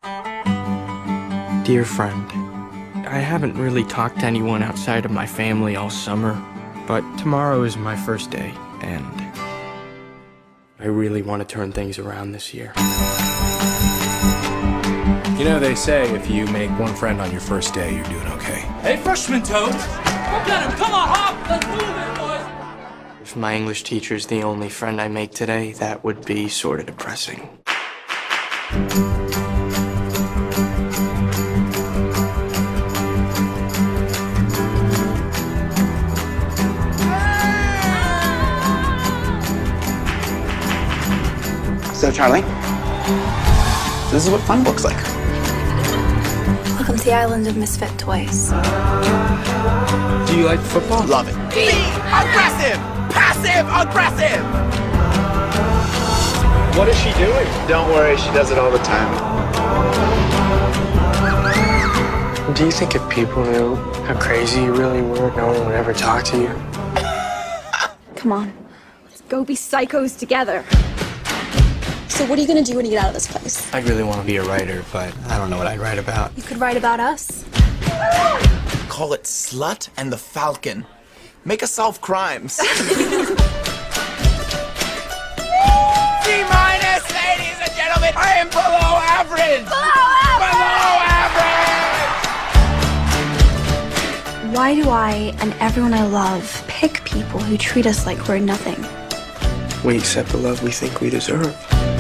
Dear friend, I haven't really talked to anyone outside of my family all summer, but tomorrow is my first day, and I really want to turn things around this year. You know, they say if you make one friend on your first day, you're doing okay. Hey, freshman toad! Look at him! Come on, hop! Let's move it, boys! If my English teacher's the only friend I make today, that would be sort of depressing. So, Charlie, this is what fun looks like. Welcome to the island of misfit toys. Do you like football? Love it. Be aggressive! Passive aggressive! What is she doing? Don't worry, she does it all the time. Do you think if people knew how crazy you really were, no one would ever talk to you? Come on, let's go be psychos together. So what are you gonna do when you get out of this place? I really want to be a writer, but I don't know what I'd write about. You could write about us. Call it Slut and the Falcon. Make us solve crimes. C-, ladies and gentlemen, I am below average! Below average! Why do I and everyone I love pick people who treat us like we're nothing? We accept the love we think we deserve.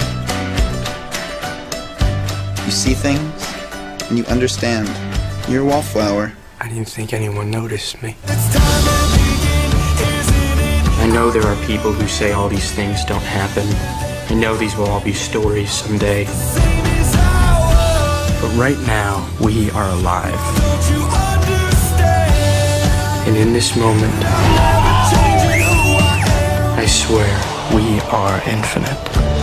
You see things, and you understand. You're a wallflower. I didn't think anyone noticed me. I know there are people who say all these things don't happen. I know these will all be stories someday. But right now, we are alive. And in this moment, I swear we are infinite.